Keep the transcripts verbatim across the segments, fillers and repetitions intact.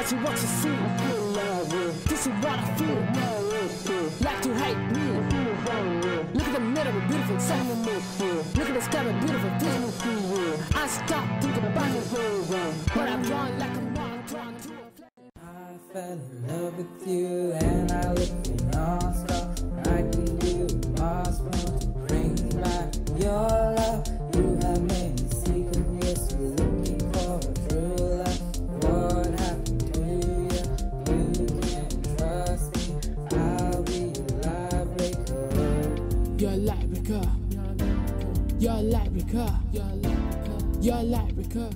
This is what you see. This is what I feel. Like to hate me. Look at the middle of a beautiful sun. Look at the sky of a beautiful fish. I stop thinking about it, but I'm drawn like a man drawn to a flame. I fell in love with you and I looked for non-stop. I can do my small to bring back your love. You have made me secret, yes, we're looking for a true love. What happened to you? You can't trust me. I'll be your life breaker. Your light breaker. Your light breaker. Your light breaker.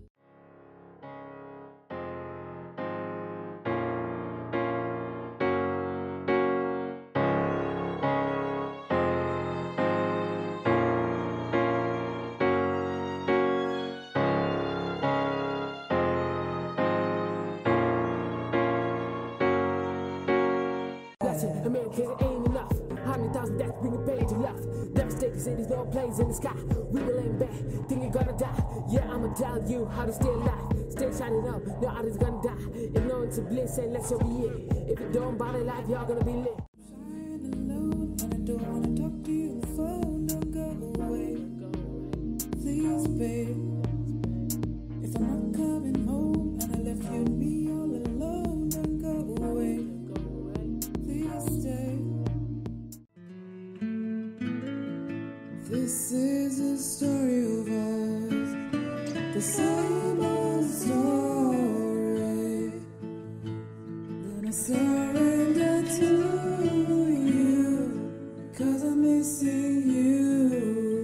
American ain't enough. Hundred thousand deaths bring a pain to laugh. Devastating cities, no planes in the sky. We will aim back, think you're gonna die. Yeah, I'ma tell you how to stay alive. Stay shining up, no others gonna die. Ignorance is bliss and let's so be it. If you don't bother life, you're gonna be lit. I'm alone and I don't wanna talk to you. The phone, don't go away. Please, babe. If I'm not coming home and I left you and me all alone, don't go away. Stay. This is a story of us, the same old story. Then I surrender to you, 'cause I'm missing you.